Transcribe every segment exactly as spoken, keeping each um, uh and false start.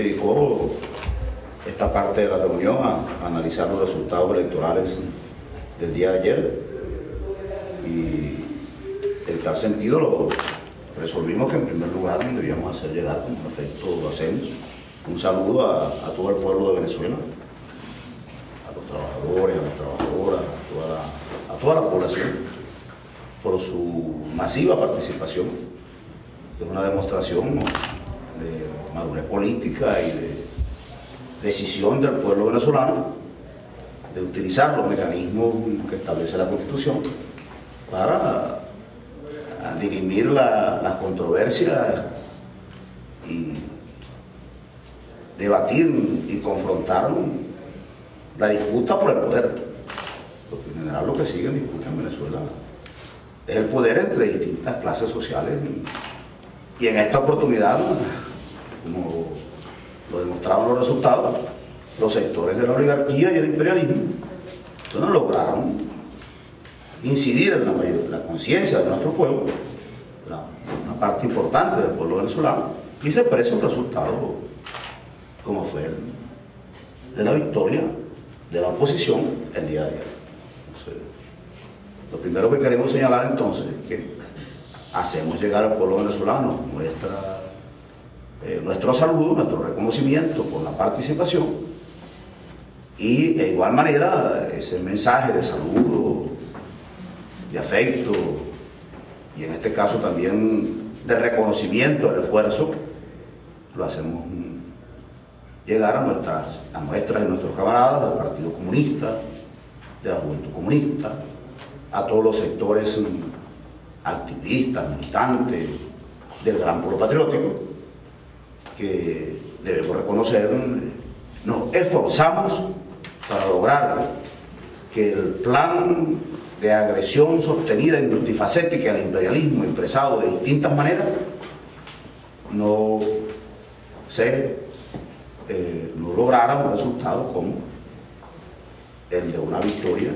dedicó esta parte de la reunión a, a analizar los resultados electorales del día de ayer, y en tal sentido lo resolvimos que en primer lugar debíamos hacer llegar, como en efecto lo hacemos, un saludo a, a todo el pueblo de Venezuela, a los trabajadores, a las trabajadoras, a toda la, a toda la población, por su masiva participación. Es una demostración de madurez política y de decisión del pueblo venezolano de utilizar los mecanismos que establece la Constitución para dirimir la, las controversias y debatir y confrontar la disputa por el poder, porque en general lo que sigue en disputa en Venezuela es el poder entre distintas clases sociales, y en esta oportunidad, como lo demostraron los resultados, los sectores de la oligarquía y el imperialismo no lograron incidir en la, mayor, la conciencia de nuestro pueblo, la, una parte importante del pueblo venezolano, y se expresa un resultado como fue el de la victoria de la oposición el día de ayer. Entonces, lo primero que queremos señalar entonces es que hacemos llegar al pueblo venezolano nuestra, eh, nuestro saludo, nuestro reconocimiento por la participación, y de igual manera ese mensaje de saludo, de afecto, y en este caso también de reconocimiento del esfuerzo, lo hacemos llegar a nuestras, a nuestras y nuestros camaradas del Partido Comunista, de la Juventud Comunista, a todos los sectores activistas, militantes del gran pueblo patriótico, que debemos reconocer, nos esforzamos para lograr que el plan de agresión sostenida y multifacética al imperialismo expresado de distintas maneras no se eh, no lograra un resultado como el de una victoria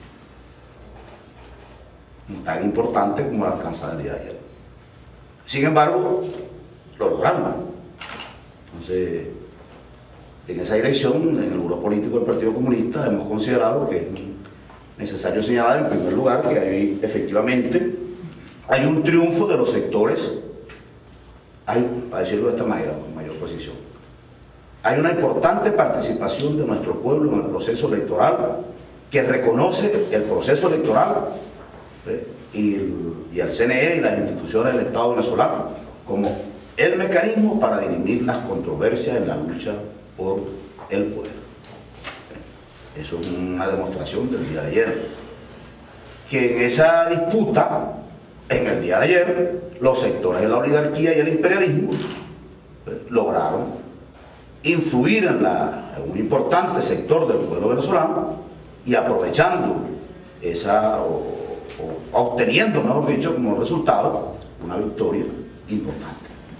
tan importante como la alcanzada el día de ayer. Sin embargo, lo logramos. Entonces, en esa dirección, en el grupo político del Partido Comunista, hemos considerado que es necesario señalar en primer lugar que hay, efectivamente, hay un triunfo de los sectores, hay, para decirlo de esta manera, con mayor precisión, hay una importante participación de nuestro pueblo en el proceso electoral, que reconoce el proceso electoral ¿eh? y, el, y el C N E y las instituciones del Estado venezolano como el mecanismo para dirimir las controversias en la lucha por el poder. Eso es una demostración del día de ayer. Que en esa disputa, en el día de ayer, los sectores de la oligarquía y el imperialismo pues, lograron influir en, la, en un importante sector del pueblo venezolano, y aprovechando esa, o, o obteniendo, mejor dicho, como resultado, una victoria importante.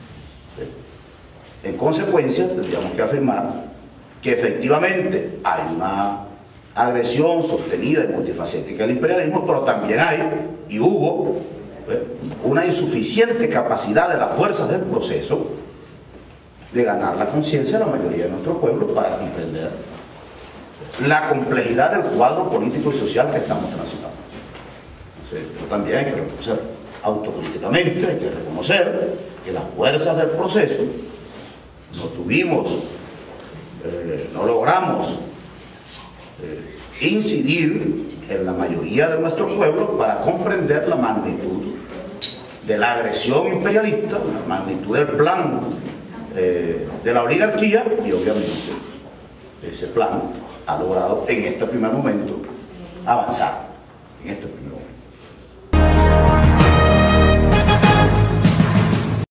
En consecuencia, tendríamos que afirmar que efectivamente hay una agresión sostenida y multifacética del imperialismo, pero también hay, y hubo, ¿eh? una insuficiente capacidad de las fuerzas del proceso de ganar la conciencia de la mayoría de nuestro pueblo para comprender la complejidad del cuadro político y social que estamos transitando. Entonces, esto también hay que reconocer autocríticamente, hay que reconocer que las fuerzas del proceso no tuvimos, eh, no logramos eh, incidir en la mayoría de nuestro pueblo para comprender la magnitud de la agresión imperialista, la magnitud del plan eh, de la oligarquía, y obviamente ese plan ha logrado en este primer momento avanzar, en este primer